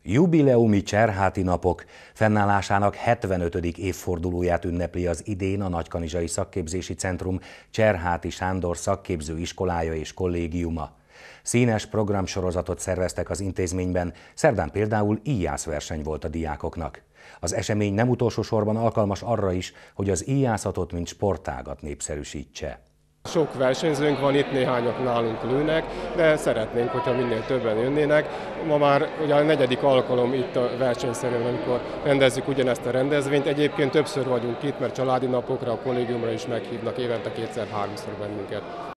Jubileumi Cserháti Napok fennállásának 75. évfordulóját ünnepli az idén a Nagykanizsai Szakképzési Centrum Cserháti Sándor Szakképző Iskolája és Kollégiuma. Színes programsorozatot szerveztek az intézményben, szerdán például íjászverseny volt a diákoknak. Az esemény nem utolsó sorban alkalmas arra is, hogy az íjászatot mint sportágat népszerűsítse. Sok versenyzőnk van itt, néhányak nálunk lőnek, de szeretnénk, hogyha minél többen jönnének. Ma már ugye a 4. alkalom itt a versenyszerűen, amikor rendezzük ugyanezt a rendezvényt. Egyébként többször vagyunk itt, mert családi napokra, a kollégiumra is meghívnak, évente 2-3-szor bennünket.